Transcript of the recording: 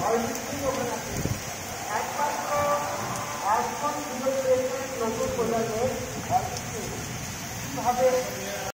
Already ওখানে আছে। একমাত্র এখন যুব নতুন প্রজন্মের কীভাবে